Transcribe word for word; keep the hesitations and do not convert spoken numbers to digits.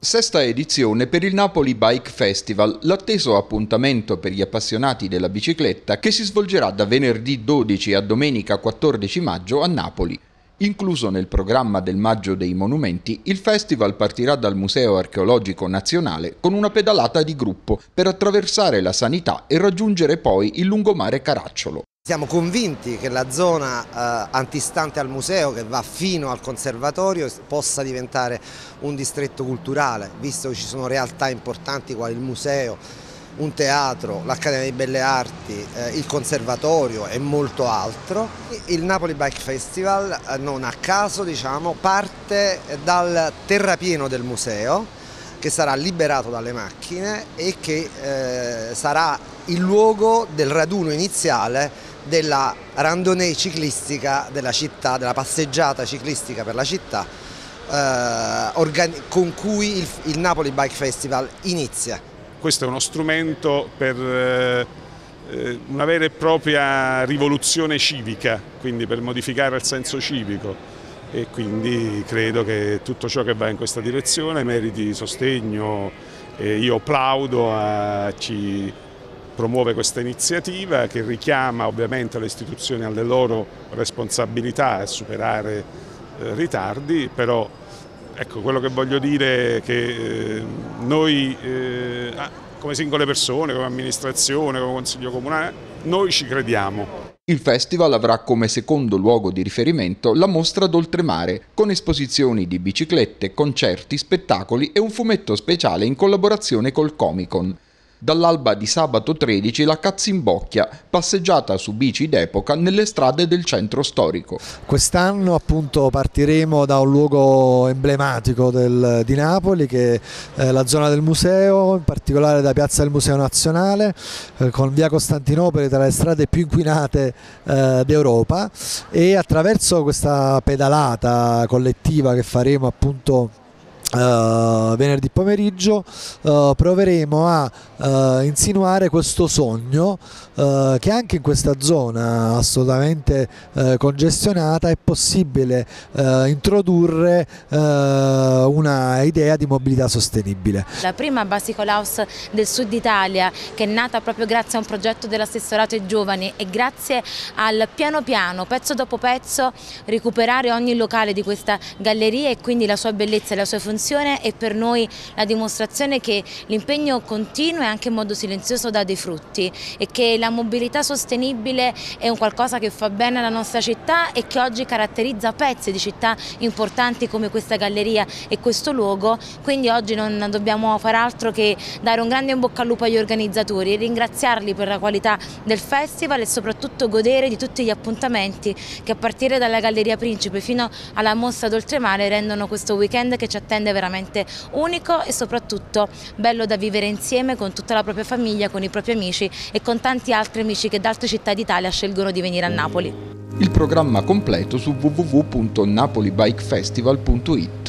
Sesta edizione per il Napoli Bike Festival, l'atteso appuntamento per gli appassionati della bicicletta che si svolgerà da venerdì dodici a domenica quattordici maggio a Napoli. Incluso nel programma del Maggio dei Monumenti, il festival partirà dal Museo Archeologico Nazionale con una pedalata di gruppo per attraversare la Sanità e raggiungere poi il lungomare Caracciolo. Siamo convinti che la zona eh, antistante al museo, che va fino al conservatorio, possa diventare un distretto culturale, visto che ci sono realtà importanti quali il museo, un teatro, l'Accademia di Belle Arti, eh, il conservatorio e molto altro. Il Napoli Bike Festival, eh, non a caso, diciamo, parte dal terrapieno del museo, che sarà liberato dalle macchine e che eh, sarà il luogo del raduno iniziale della randonnée ciclistica della città, della passeggiata ciclistica per la città, eh, con cui il, il Napoli Bike Festival inizia. Questo è uno strumento per eh, una vera e propria rivoluzione civica, quindi per modificare il senso civico, e quindi credo che tutto ciò che va in questa direzione meriti sostegno, e io plaudo a chi promuove questa iniziativa che richiama ovviamente le istituzioni alle loro responsabilità a superare eh, ritardi, però ecco, quello che voglio dire è che eh, noi eh, come singole persone, come amministrazione, come consiglio comunale, noi ci crediamo. Il festival avrà come secondo luogo di riferimento la mostra d'oltremare, con esposizioni di biciclette, concerti, spettacoli e un fumetto speciale in collaborazione col Comic-Con. Dall'alba di sabato tredici la Cazzimbocchia, passeggiata su bici d'epoca nelle strade del centro storico. Quest'anno appunto partiremo da un luogo emblematico del, di Napoli, che è la zona del museo, in particolare da Piazza del Museo Nazionale, eh, con via Costantinopoli tra le strade più inquinate eh, d'Europa, e attraverso questa pedalata collettiva che faremo appunto Uh, venerdì pomeriggio uh, proveremo a uh, insinuare questo sogno uh, che anche in questa zona assolutamente uh, congestionata è possibile uh, introdurre uh, una idea di mobilità sostenibile. La prima bicycle house del sud Italia, che è nata proprio grazie a un progetto dell'assessorato ai giovani e grazie al piano piano, pezzo dopo pezzo, recuperare ogni locale di questa galleria e quindi la sua bellezza e la sua funzione, è per noi la dimostrazione che l'impegno continuo e anche in modo silenzioso dà dei frutti, e che la mobilità sostenibile è un qualcosa che fa bene alla nostra città e che oggi caratterizza pezzi di città importanti come questa galleria e questo luogo. Quindi oggi non dobbiamo far altro che dare un grande in bocca al lupo agli organizzatori, ringraziarli per la qualità del festival e soprattutto godere di tutti gli appuntamenti che a partire dalla Galleria Principe fino alla mostra d'oltremare rendono questo weekend che ci attende veramente unico e soprattutto bello da vivere insieme con tutta la propria famiglia, con i propri amici e con tanti altri amici che da altre città d'Italia scelgono di venire a Napoli. Il programma completo su w w w punto napoli bike festival punto i t.